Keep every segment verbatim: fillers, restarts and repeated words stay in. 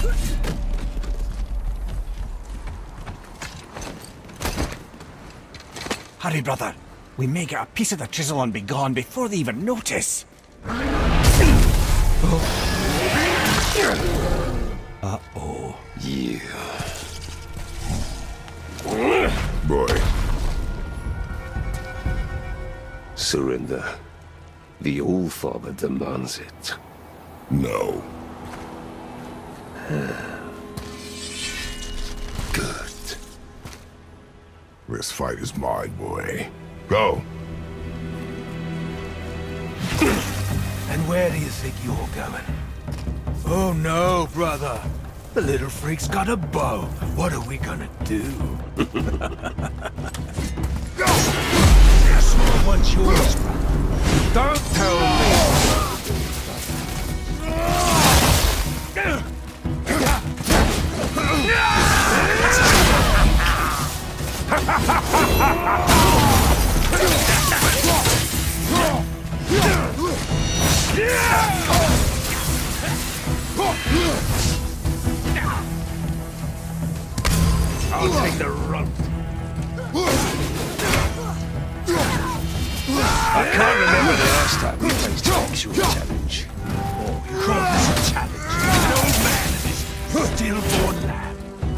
Hurry, brother. We may get a piece of the chisel and be gone before they even notice. Uh-oh. You. Boy. Surrender. The All-Father demands it. No. Good. This fight is mine, boy. Go. And where do you think you're going? Oh no, brother. The little freak's got a bow. What are we gonna do? This one's yours, brother. Don't tell me. I'll take the rope. I can't remember the last time we faced an actual challenge. Oh, you call this a challenge? An old man and his stillborn lamb.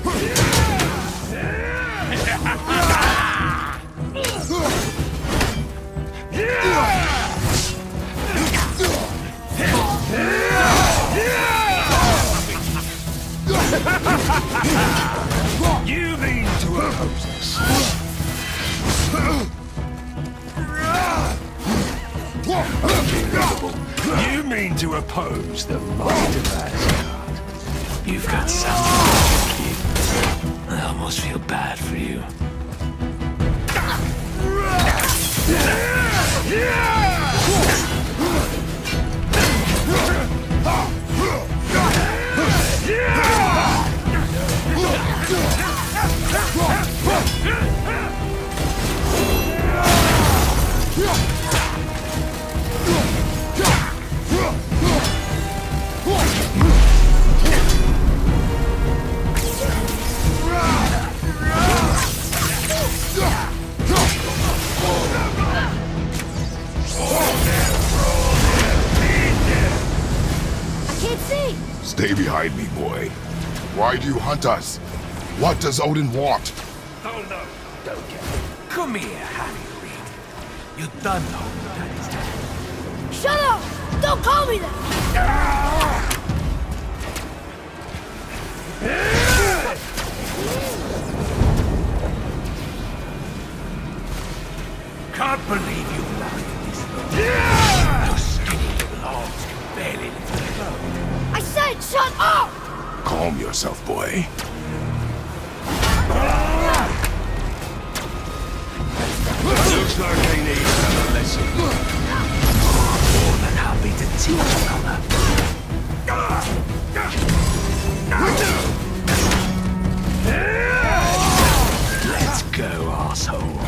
You mean to oppose us? Unbelievable. You mean to oppose the might of Asgard? You've got something to keep. I almost feel bad for you. Stay behind me, boy. Why do you hunt us? What does Odin want? Oh no, don't get it. Come here, Harry Reed. You done know that is dead. Shut up! Don't call me that! Can't believe you allowed this. Your skinny little arms can barely lift the load. I said shut up! Calm yourself, boy. Looks like they need another lesson. More than happy to teach another. Let's go, asshole.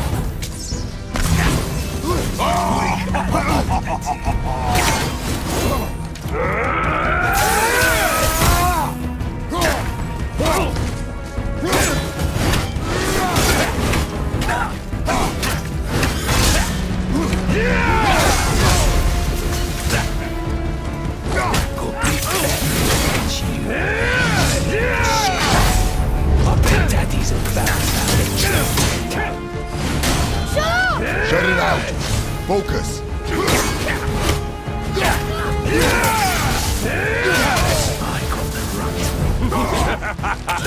Shut it out! Focus! I got the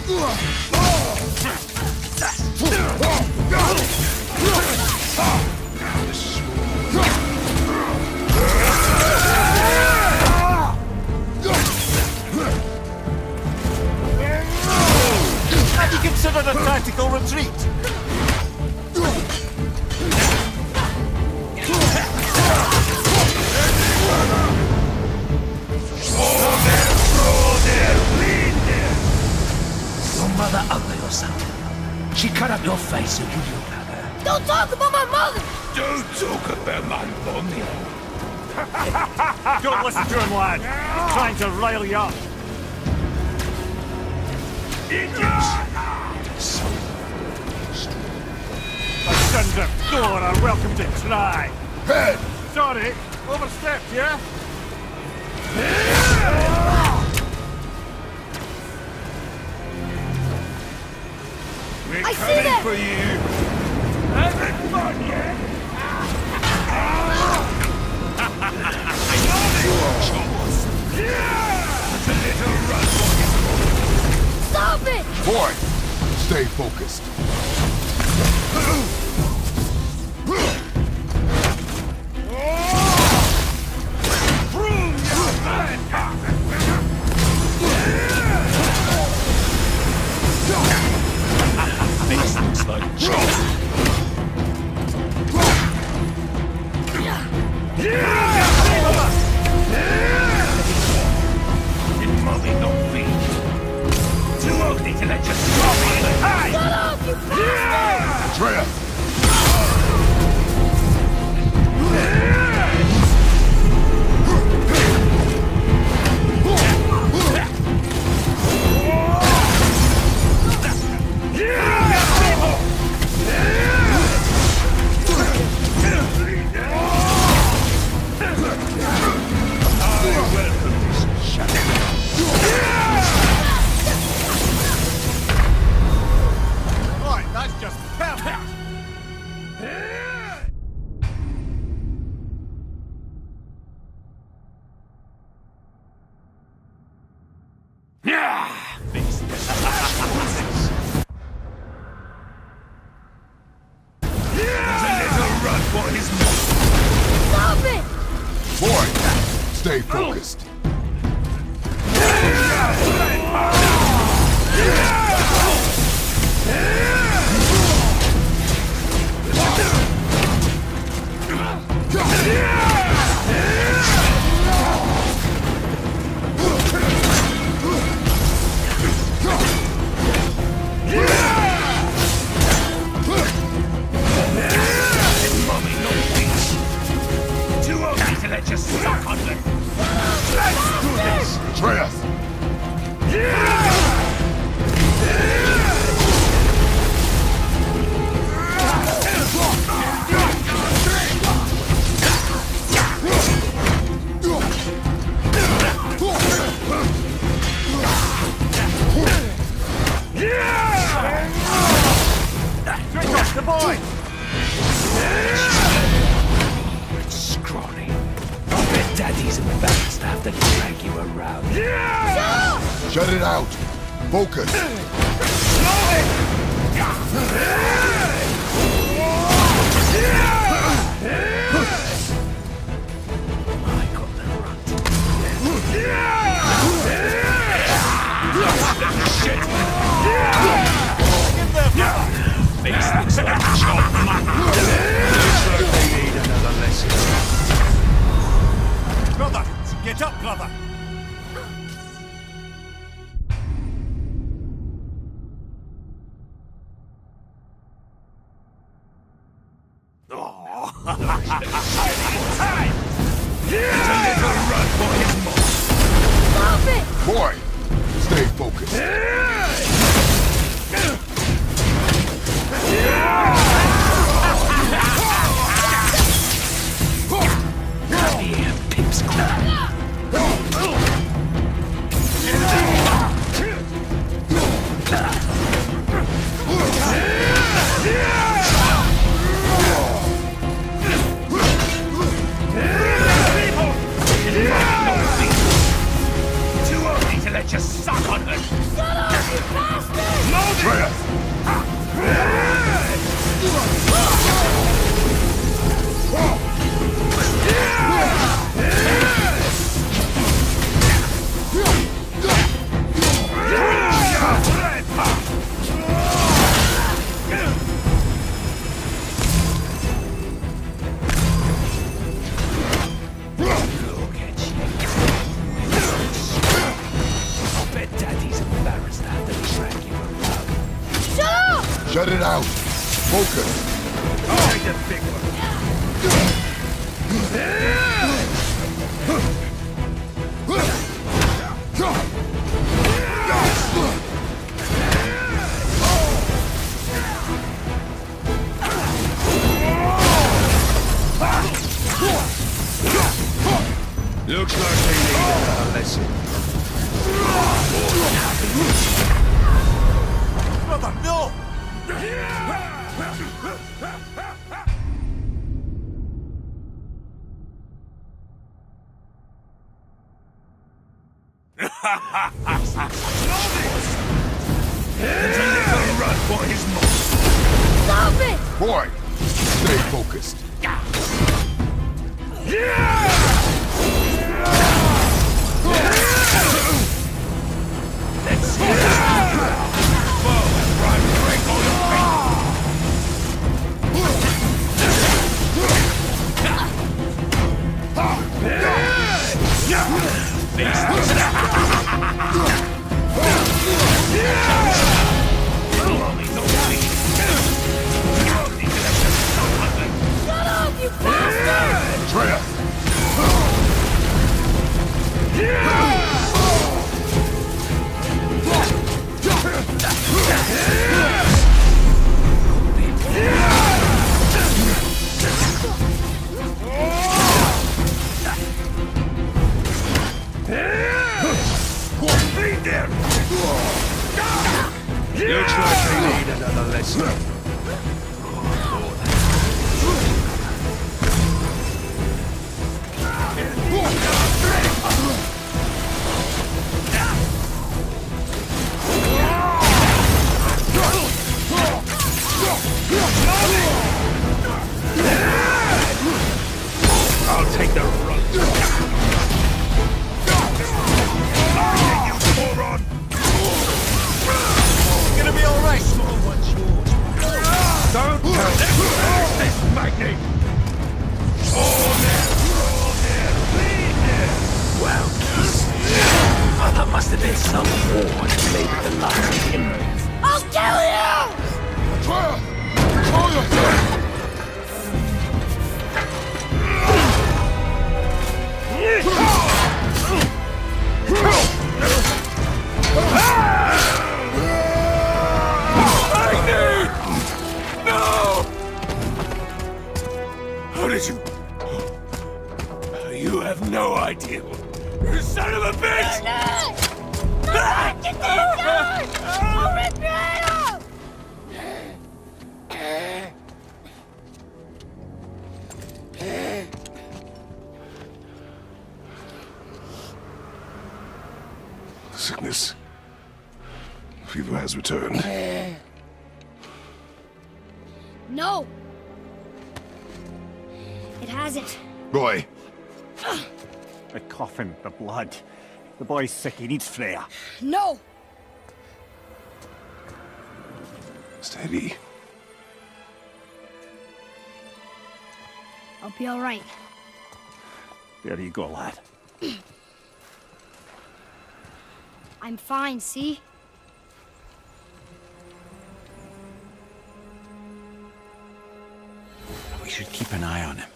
Have you considered a tactical retreat? Your mother ugly or something. She cut up your face so you look like her. Don't talk about my mother! Don't talk about my mommy. Don't listen to him, lad. He's trying to rile you up. A sons of God are welcome to try. Head! Sorry, overstepped, yeah? We're I see coming them! for you. Having fun yet? It's a little run for Stop it! Boy, stay focused. This looks like trouble. Didn't Molly not feed you? Too ugly to let you stop on the high! Shut up, you bastard! Atreus! Right, that's just perfect. Stop it! Boy, stay focused. Atreus! Drink off the boy! Scrawny. I bet daddy's embarrassed to have to drag you around. Shut it out! Focus! I got the runt. Face looks like chopped mutton. Looks like they need another lesson. Brother, get up, brother. It's a little run for his mom. Stop it! Boy, stay focused. Yeah, pimps clap. Shut up, you bastard! Shut it out. Focus. I'll take the big one. Looks like they need another lesson. Brother, no! There's a little run for his mouth. Stop it! Boy, stay focused. Let's see this. Whoa, right, break all the Shut up, you bastard! Treya! Looks like they need another lesson. I'll take the run. You moron! It's gonna be alright! Small one's yours. Don't tell them! Where's this Magni? Oh, there! Oh, there! Leave there! Well, oh, that must have been some war that made it the last of him. I'll kill you! Treya! Control yourself! How did you... You have no idea. You son of a bitch! No! Get this guy! I'll rip your head off! Sickness. Fever has returned. No! It hasn't. Roy, The coughing, the blood. The boy's sick, he needs Freya. No! steady. I'll be alright. There you go, lad. I'm fine, see? We should keep an eye on him.